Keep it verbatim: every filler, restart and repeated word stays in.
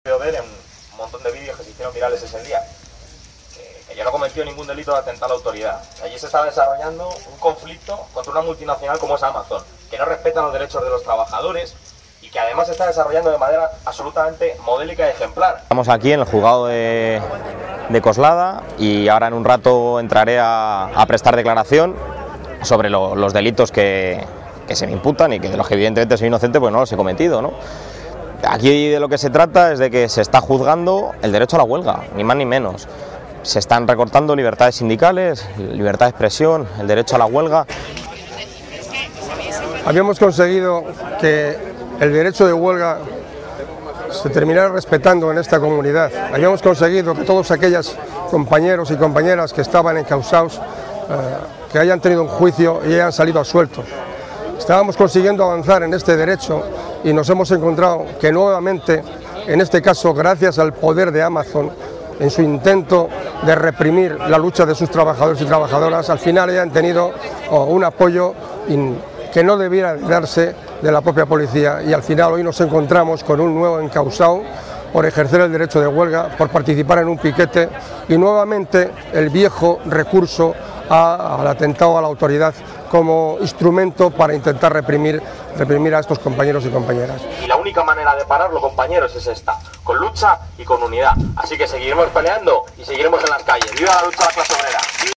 podido ver en un montón de vídeos que se hicieron virales ese día, que, que yo no cometió ningún delito de atentar a la autoridad. Allí se estaba desarrollando un conflicto contra una multinacional como es Amazon, que no respeta los derechos de los trabajadores y que además se está desarrollando de manera absolutamente modélica y ejemplar. Estamos aquí en el juzgado de, de Coslada y ahora en un rato entraré a, a prestar declaración sobre lo, los delitos que, que se me imputan y que de los que evidentemente soy inocente pues no los he cometido, ¿no? Aquí de lo que se trata es de que se está juzgando el derecho a la huelga, ni más ni menos. Se están recortando libertades sindicales, libertad de expresión, el derecho a la huelga. Habíamos conseguido que el derecho de huelga se terminara respetando en esta comunidad. Habíamos conseguido que todos aquellos compañeros y compañeras que estaban encausados, eh, que hayan tenido un juicio y hayan salido absueltos. Estábamos consiguiendo avanzar en este derecho y nos hemos encontrado que nuevamente, en este caso gracias al poder de Amazon, en su intento de reprimir la lucha de sus trabajadores y trabajadoras, al final hayan tenido oh, un apoyo que no debiera darse de la propia policía, y al final hoy nos encontramos con un nuevo encausado por ejercer el derecho de huelga, por participar en un piquete y nuevamente el viejo recurso a, al atentado a la autoridad como instrumento para intentar reprimir, reprimir a estos compañeros y compañeras. Y la única manera de pararlo, compañeros, es esta, con lucha y con unidad. Así que seguiremos peleando y seguiremos en las calles. ¡Viva la lucha de la clase obrera!